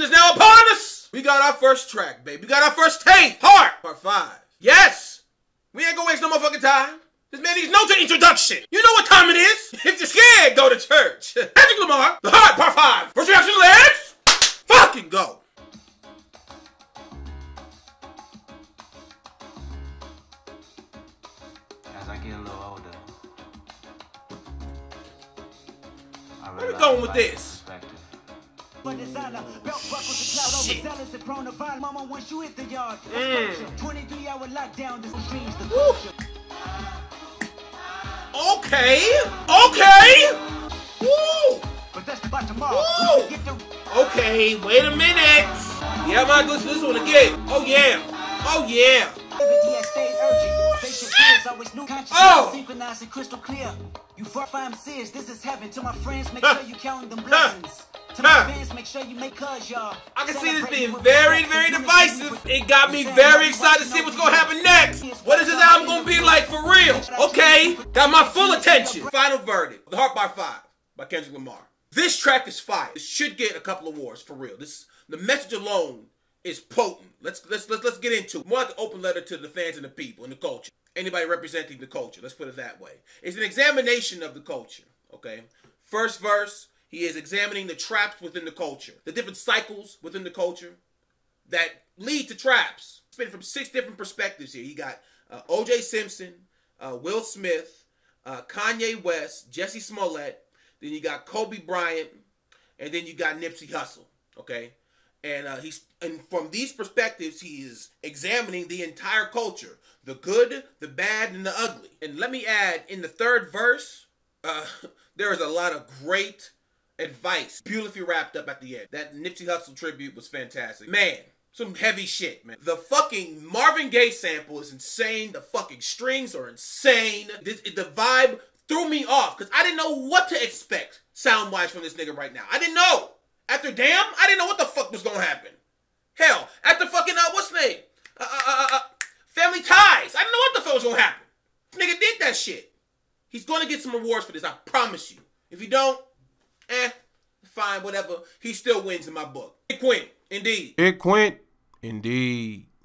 is now upon us. We got our first track, baby. We got our first tape. Heart, part 5. Yes. We ain't gonna waste no motherfucking time. This man needs no introduction. You know what time it is. If you're scared, go to church. Kendrick Lamar, The Heart, part 5. First reaction, let's fucking go. As I get a little older, where we going with this? Shit. 23-hour lockdown, this streams the Okay. Okay. Woo. But that's about tomorrow. Okay, wait a minute. Yeah, I'm gonna listen to this one again. Oh yeah. Oh yeah. Oh. Synchronized and crystal clear. You five seers, this is heaven. To my friends, make sure you counting them blessings. To my fans, make sure you make cuz, y'all. I can see this being very, very divisive. It got me very excited to see what's gonna happen next. What is this album gonna be like for real? Okay, got my full attention. Final verdict: The Heart by 5 by Kendrick Lamar. This track is fire. It should get a couple awards for real. The message alone is potent. Let's get into it. More like an open letter to the fans and the people and the culture. Anybody representing the culture. Let's put it that way. It's an examination of the culture. Okay. First verse. He is examining the traps within the culture, the different cycles within the culture that lead to traps. Spent from 6 different perspectives here. You got O.J. Simpson, Will Smith, Kanye West, Jussie Smollett. Then you got Kobe Bryant, and then you got Nipsey Hussle. Okay, and from these perspectives, he is examining the entire culture, the good, the bad, and the ugly. And let me add, in the third verse, there is a lot of great advice, beautifully wrapped up at the end. That Nipsey Hussle tribute was fantastic. Man, some heavy shit, man. The fucking Marvin Gaye sample is insane. The fucking strings are insane. The vibe threw me off because I didn't know what to expect sound-wise from this nigga right now. I didn't know. After Damn, I didn't know what the fuck was gonna happen. Hell, after fucking, what's his name? Family Ties. I didn't know what the fuck was gonna happen. This nigga did that shit. He's gonna get some awards for this, I promise you. If you don't, fine, whatever. He still wins in my book. Big Quint, indeed. Big Quint, indeed.